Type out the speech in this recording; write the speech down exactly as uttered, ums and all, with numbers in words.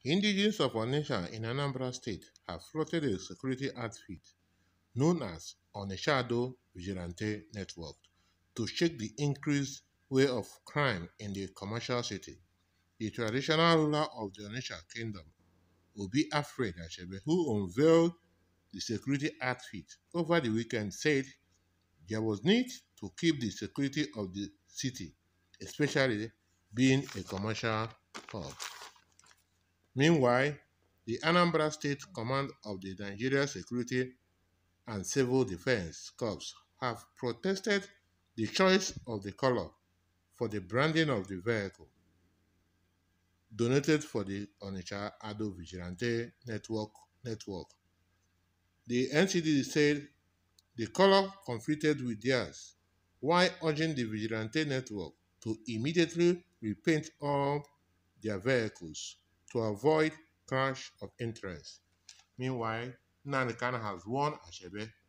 Indigenes of Onitsha in Anambra State have floated a security outfit known as Onitsha Vigilante Network to shake the increased wave of crime in the commercial city. The traditional ruler of the Onitsha kingdom, Igwe Achebe, who unveiled the security outfit over the weekend, said there was need to keep the security of the city, especially being a commercial hub. Meanwhile, the Anambra State Command of the Nigeria Security and Civil Defense Corps have protested the choice of the color for the branding of the vehicle donated for the Onitsha Ado Vigilante Network. network. The N C D said the color conflicted with theirs, while urging the Vigilante Network to immediately repaint all their vehicles to avoid clash of interest. Meanwhile, Nnamdi Kanu has warned Achebe